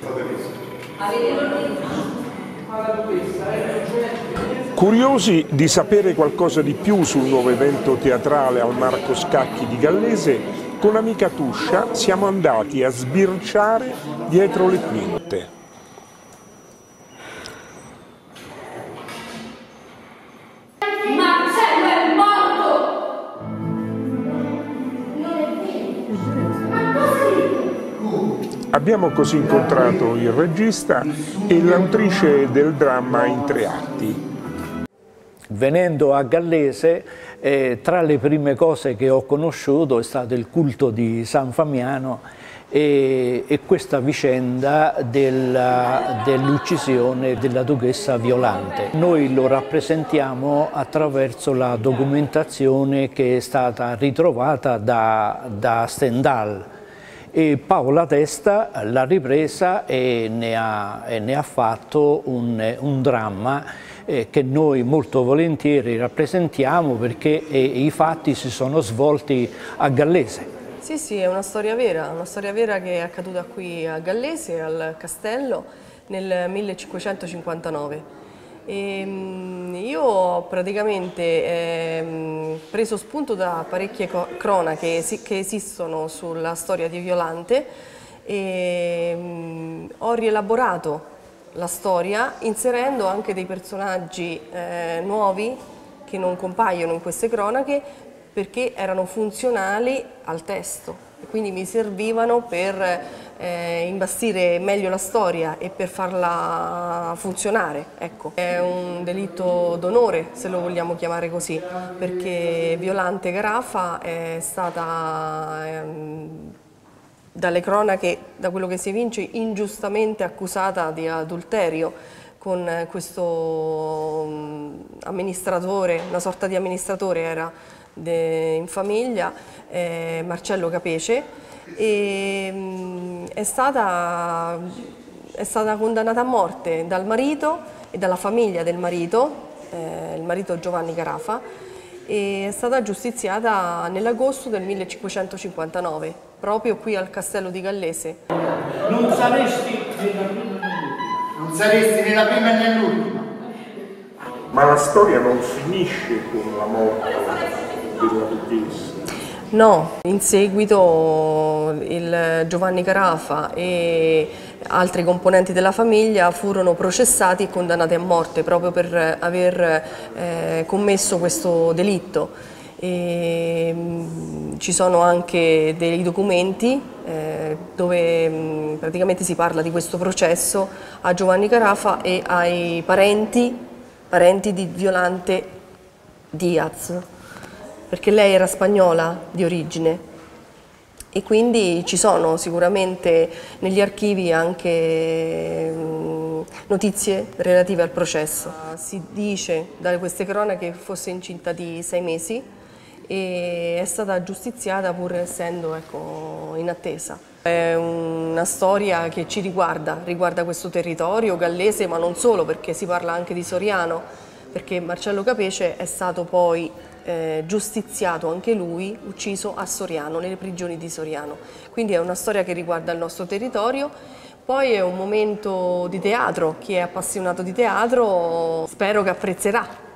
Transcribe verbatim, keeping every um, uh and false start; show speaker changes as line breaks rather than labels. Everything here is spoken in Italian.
Curiosi di sapere qualcosa di più sul nuovo evento teatrale al Marco Scacchi di Gallese, con amica Tuscia siamo andati a sbirciare dietro le quinte. Abbiamo così incontrato il regista e l'autrice del dramma in tre atti.
Venendo a Gallese, eh, tra le prime cose che ho conosciuto è stato il culto di San Famiano e, e questa vicenda dell'uccisione della duchessa Violante. Noi lo rappresentiamo attraverso la documentazione che è stata ritrovata da, da Stendhal. E Paola Testa l'ha ripresa e ne ha, e ne ha fatto un, un dramma eh, che noi molto volentieri rappresentiamo perché eh, i fatti si sono svolti a Gallese.
Sì, sì, è una storia vera, una storia vera che è accaduta qui a Gallese, al castello, nel millecinquecentocinquantanove. E, io ho praticamente eh, preso spunto da parecchie cronache che esistono sulla storia di Violante e mh, ho rielaborato la storia inserendo anche dei personaggi eh, nuovi che non compaiono in queste cronache perché erano funzionali al testo e quindi mi servivano per eh, imbastire meglio la storia e per farla funzionare. Ecco. È un delitto d'onore, se lo vogliamo chiamare così, perché Violante Carafa è stata ehm, dalle cronache, da quello che si evince, ingiustamente accusata di adulterio con questo amministratore, una sorta di amministratore era in famiglia, eh, Marcello Capece, e mh, è, stata, è stata condannata a morte dal marito e dalla famiglia del marito, eh, il marito Giovanni Carafa, e è stata giustiziata nell'agosto del millecinquecentocinquantanove, proprio qui al castello di Gallese.
Non saresti nella prima né nell'ultima. Non saresti nella prima né nell'ultima.
Ma la storia non finisce con la morte della duchessa.
No, in seguito il Giovanni Carafa e altri componenti della famiglia furono processati e condannati a morte proprio per aver eh, commesso questo delitto. E, mh, ci sono anche dei documenti eh, dove mh, praticamente si parla di questo processo a Giovanni Carafa e ai parenti, parenti di Violante Diaz, perché lei era spagnola di origine e quindi ci sono sicuramente negli archivi anche mh, notizie relative al processo. Si dice da queste cronache che fosse incinta di sei mesi e è stata giustiziata pur essendo ecco, in attesa. È una storia che ci riguarda, riguarda questo territorio gallese, ma non solo, perché si parla anche di Soriano, perché Marcello Capece è stato poi eh, giustiziato anche lui, ucciso a Soriano, nelle prigioni di Soriano. Quindi è una storia che riguarda il nostro territorio. Poi è un momento di teatro, chi è appassionato di teatro spero che apprezzerà.